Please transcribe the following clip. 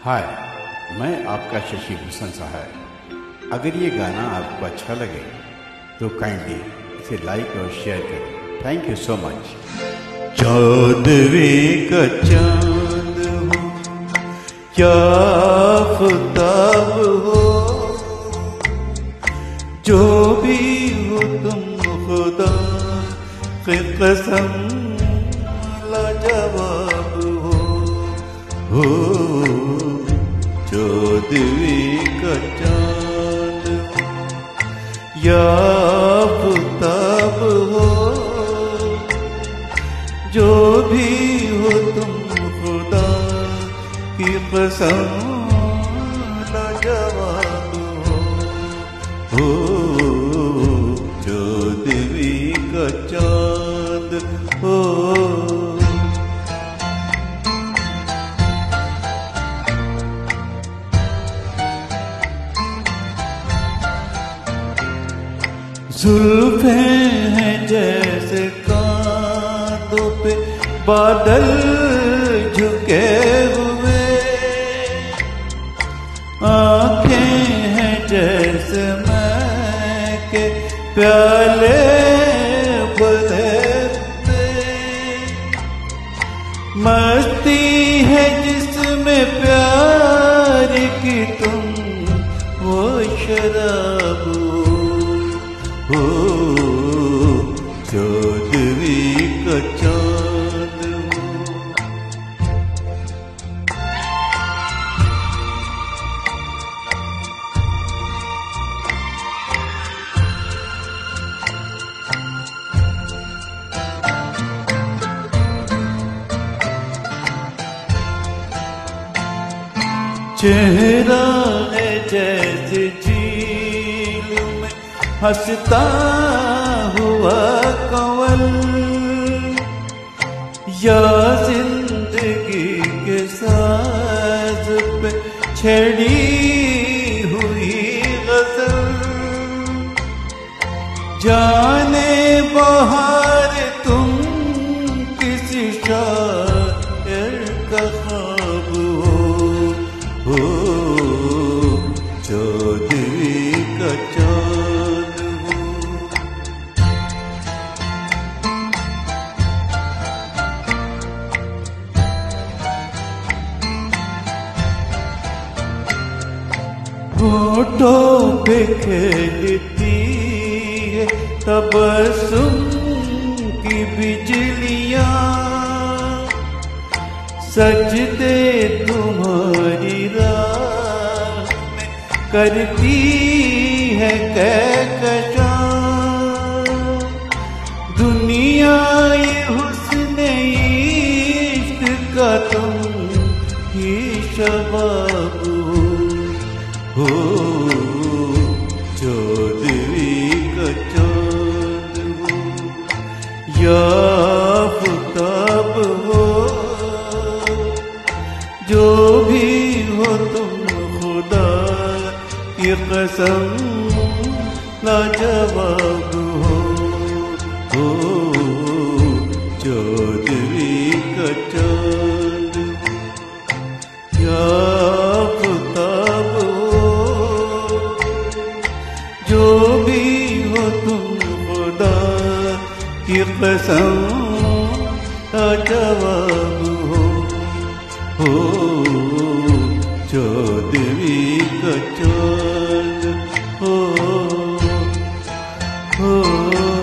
हाय, मैं आपका शशि भूषण सहाय। अगर ये गाना आपको अच्छा लगे तो काइंडली इसे लाइक और शेयर करें। Thank you so much. चौदहवी का चांद हो क्या आफताब हो, जो भी हो तुम खुदा की कसम लाजवाब हो। चौदहवी का चांद हो या आफताब हो, जो भी हो तुम खुदा की कसम लाजवाब हो। चौदहवी का चांद हो। जुल्फें हैं जैसे कांधों पे बादल झुके हुए, आंखें हैं जैसे मैं के प्याले भरे हुए, मस्ती है जिसमें प्यार की तुम वो शराब हो। चौदहवी का चांद हो। चेहरा है जैसे झील में हंसता हुआ कंवल, या जिंदगी के साज पे छड़ी हुई गजल। जाने बहार तुम किसी शायर का ख्वाब हो। चौदहवी का चांद हो। होठों पे खेलती है तबस्सुम की बिजलियां, सजदे तुम्हारी राह में करती है कहकशां। दुनिया ये हुस्न इश्क का तुम ही शबाब हो। चौदहवी का चांद हो या आफताब हो, जो भी हो तुम खुदा की कसम लाजवाब हो। चौदहवी का चांद हो या आफताब हो, जो भी हो तुम खुदा की कसम लाजवाब हो। चौदहवी का चांद हो।